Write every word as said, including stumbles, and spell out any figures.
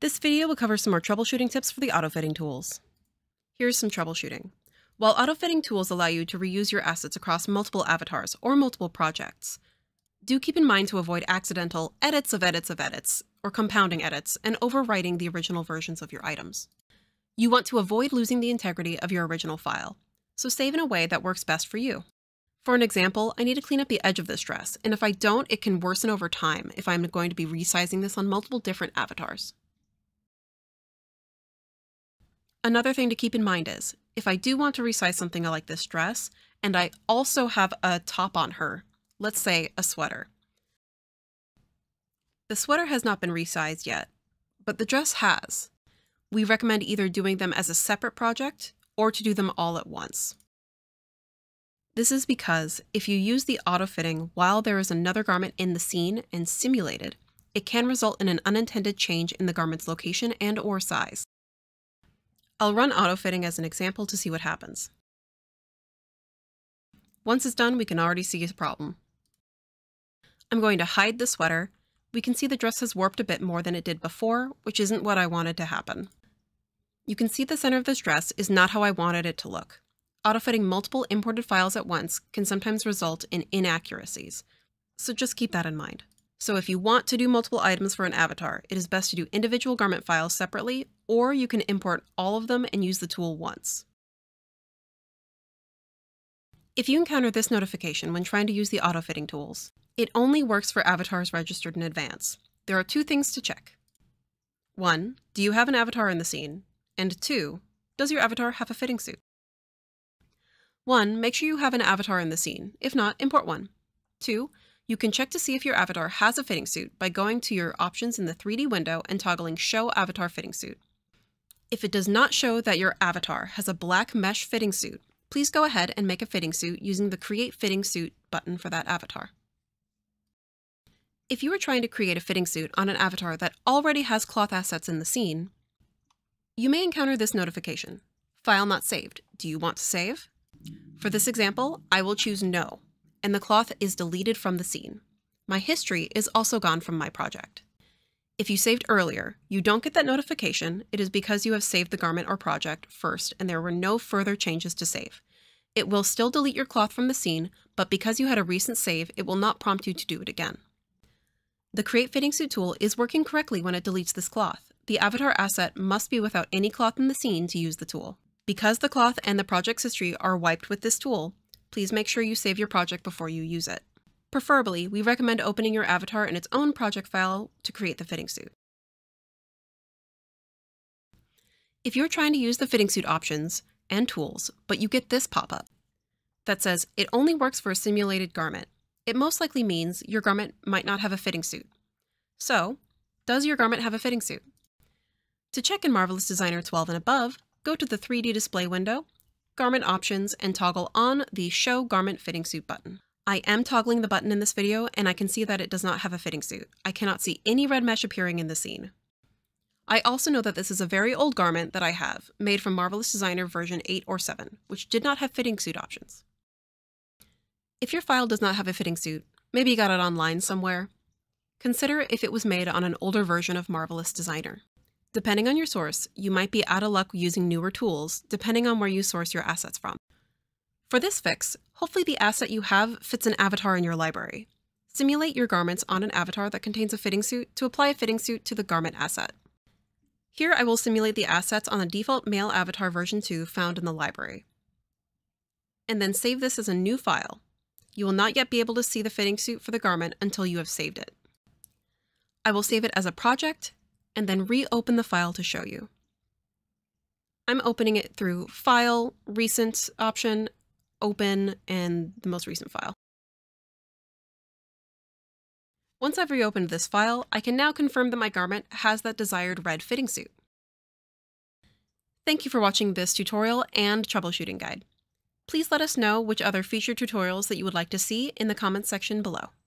This video will cover some more troubleshooting tips for the auto-fitting tools. Here's some troubleshooting. While auto-fitting tools allow you to reuse your assets across multiple avatars or multiple projects, do keep in mind to avoid accidental edits of edits of edits or compounding edits and overwriting the original versions of your items. You want to avoid losing the integrity of your original file, so save in a way that works best for you. For an example, I need to clean up the edge of this dress, and if I don't, it can worsen over time if I'm going to be resizing this on multiple different avatars. Another thing to keep in mind is, if I do want to resize something like this dress, and I also have a top on her, let's say a sweater. The sweater has not been resized yet, but the dress has. We recommend either doing them as a separate project or to do them all at once. This is because if you use the auto-fitting while there is another garment in the scene and simulated, it can result in an unintended change in the garment's location and or size. I'll run auto-fitting as an example to see what happens. Once it's done, we can already see a problem. I'm going to hide the sweater. We can see the dress has warped a bit more than it did before, which isn't what I wanted to happen. You can see the center of this dress is not how I wanted it to look. Auto-fitting multiple imported files at once can sometimes result in inaccuracies, so just keep that in mind. So if you want to do multiple items for an avatar, it is best to do individual garment files separately, or you can import all of them and use the tool once. If you encounter this notification when trying to use the auto-fitting tools, it only works for avatars registered in advance. There are two things to check. One, do you have an avatar in the scene? And two, does your avatar have a fitting suit? One, make sure you have an avatar in the scene. If not, import one. Two, you can check to see if your avatar has a fitting suit by going to your options in the three D window and toggling Show Avatar Fitting Suit. If it does not show that your avatar has a black mesh fitting suit, please go ahead and make a fitting suit using the Create Fitting Suit button for that avatar. If you are trying to create a fitting suit on an avatar that already has cloth assets in the scene, you may encounter this notification. File not saved. Do you want to save? For this example, I will choose No, and the cloth is deleted from the scene. My history is also gone from my project. If you saved earlier, you don't get that notification. It is because you have saved the garment or project first and there were no further changes to save. It will still delete your cloth from the scene, but because you had a recent save, it will not prompt you to do it again. The Create Fitting Suit tool is working correctly when it deletes this cloth. The avatar asset must be without any cloth in the scene to use the tool. Because the cloth and the project's history are wiped with this tool, please make sure you save your project before you use it. Preferably, we recommend opening your avatar in its own project file to create the fitting suit. If you're trying to use the fitting suit options and tools, but you get this pop-up that says it only works for a simulated garment, it most likely means your garment might not have a fitting suit. So, does your garment have a fitting suit? To check in Marvelous Designer twelve and above, go to the three D display window, Garment Options, and toggle on the Show Garment Fitting Suit button. I am toggling the button in this video, and I can see that it does not have a fitting suit. I cannot see any red mesh appearing in the scene. I also know that this is a very old garment that I have, made from Marvelous Designer version eight or seven, which did not have fitting suit options. If your file does not have a fitting suit, maybe you got it online somewhere, consider if it was made on an older version of Marvelous Designer. Depending on your source, you might be out of luck using newer tools, depending on where you source your assets from. For this fix, hopefully the asset you have fits an avatar in your library. Simulate your garments on an avatar that contains a fitting suit to apply a fitting suit to the garment asset. Here I will simulate the assets on the default male avatar version two found in the library. And then save this as a new file. You will not yet be able to see the fitting suit for the garment until you have saved it. I will save it as a project, and then reopen the file to show you. I'm opening it through File, Recent option, Open, and the most recent file. Once I've reopened this file, I can now confirm that my garment has that desired red fitting suit. Thank you for watching this tutorial and troubleshooting guide. Please let us know which other feature tutorials that you would like to see in the comments section below.